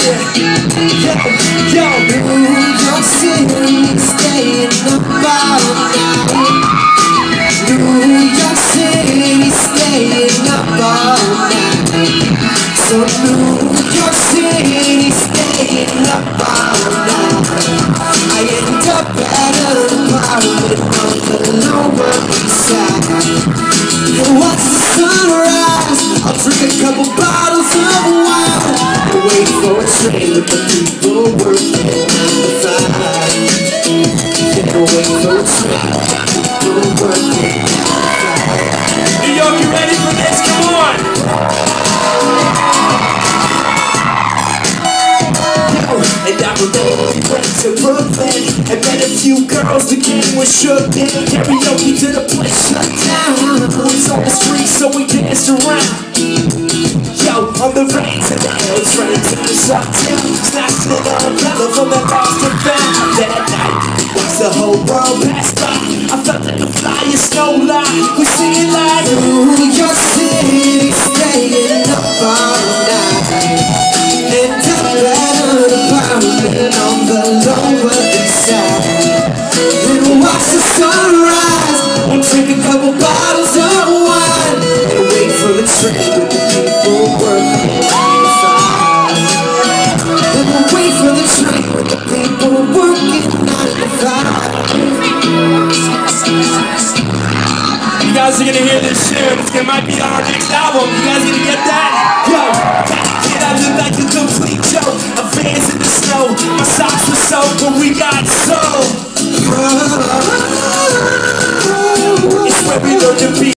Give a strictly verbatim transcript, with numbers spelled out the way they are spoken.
Yo, yo, New York City, staying up all night. New York City, staying up all night. So New York City, staying up all night. I end up at an apartment on the Lower East Side. And watch the sunrise, I'll drink a couple bottles of wine and wait for a train with the people working nine to five. And wait for a train with the people working nine to five. New York, you ready for this? Come on! And I remember we went to Brooklyn and met a few girls, the game was shook. Then karaoke to the place shut down. The boys on the street, so we danced around. Yo, on the rains and the hills, running to the shutdown. Snatched an umbrella from the lost and found. That night, watched the whole world pass by. I felt like the flyest, no lie. We singing like New York City, staying up all night. And I'm on the Lower East Side. And watch the sunrise and drink a couple bottles of wine and wait for the train with the people working nine to five. And we'll wait for the train with the people working nine to five. You guys are gonna hear this soon. It might be on our next album. You guys gonna get that? Yo, kid, I look like a complete joke. A Vans in the snow. My socks were soaked, but we got soul. It's where we learn to be.